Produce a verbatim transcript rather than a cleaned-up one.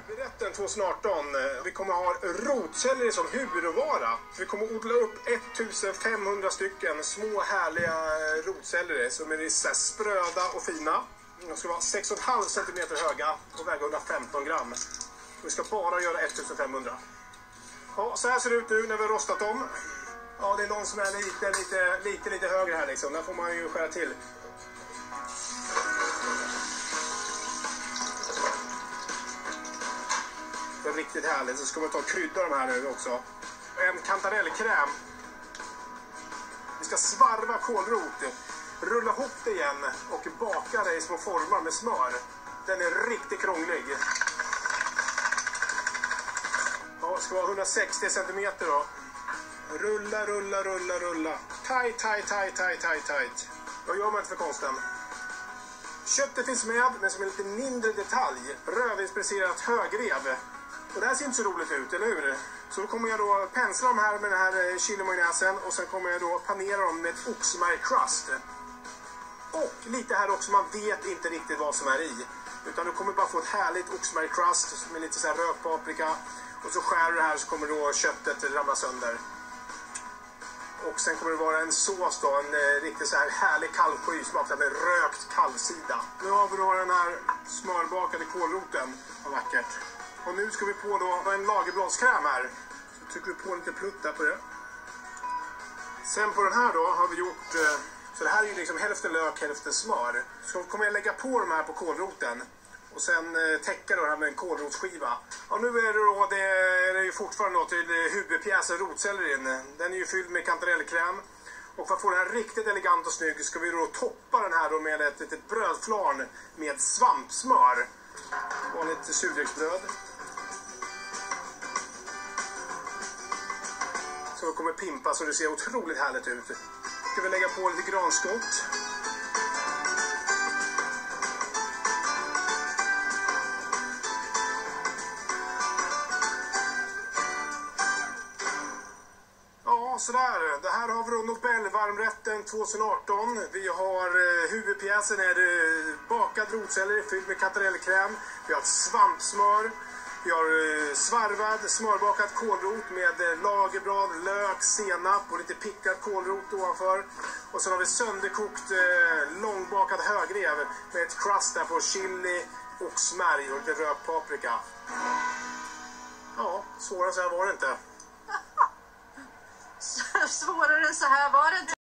Huvudrätten tjugoarton. Vi kommer ha rotselleri som huvudråvara. Vi kommer odla upp ettusenfemhundra stycken små härliga rotselleri som är så här spröda och fina. De ska vara sex komma fem centimeter höga och väga hundrafemton gram. Vi ska bara göra ettusenfemhundra. Ja, så här ser det ut nu när vi har rostat dem. Ja, det är någon som är lite, lite, lite, lite högre här liksom. Där får man ju skära till. Det är riktigt härligt. Så ska man ta och krydda de här nu också. En kantarellkräm. Vi ska svarva kålrot. Rulla ihop det igen och baka det i små formar med smör. Den är riktigt krånglig. Ja, det ska vara hundrasextio centimeter då. Rulla, rulla, rulla, rulla. Tight, tight, tight, tight, tight, tight. Vad gör man inte för konsten? Köttet finns med, men som en lite mindre detalj. Rödvinspresserat högrev. Och det här ser inte så roligt ut, eller hur? Så då kommer jag då pensla dem här med den här chilimajonnäsen. Och sen kommer jag då panera dem med ett oxmärgcrust. Och lite här också, man vet inte riktigt vad som är i. Utan du kommer bara få ett härligt oxmärgcrust med lite så här röd paprika. Och så skär du det här så kommer då köttet ramla sönder. Och sen kommer det vara en sås då, en eh, riktigt så här härlig kalvsky smakad med rökt kalvsida. Nu har vi då den här smörbakade kålroten. Vad vackert. Och nu ska vi på då en lagerbladskräm här. Så trycker vi på lite plutt där på det. Sen på den här då har vi gjort, eh, så det här är ju liksom hälften lök, hälften smör. Så kommer jag lägga på de här på kålroten. Och sen eh, täcka då det här med en kålrotsskiva. Ja, nu är det då, det är det ju fortfarande då till huvudpjäsen rotsellerin. Den är ju fylld med kantarellkräm. Och för att få den här riktigt elegant och snygg ska vi då toppa den här då med ett litet brödflarn med svampsmör. Och lite surdegsbröd. Så det kommer pimpa så det ser otroligt härligt ut. Ska vi lägga på lite granskott. Sådär, det här har vi då Nobel varmrätten tjugoarton. Vi har eh, huvudpjäsen är eh, bakad rotselleri fylld med kantarellkräm. Vi har ett svampsmör. Vi har eh, svarvad smörbakad kålrot med eh, lagerblad, lök, senap och lite pickad kålrot ovanför. Och sen har vi sönderkokt eh, långbakad högrev med ett crust där på chili, oxmärg och lite röd paprika. Ja, svårare så här var det inte. Svårare än så här var det inte.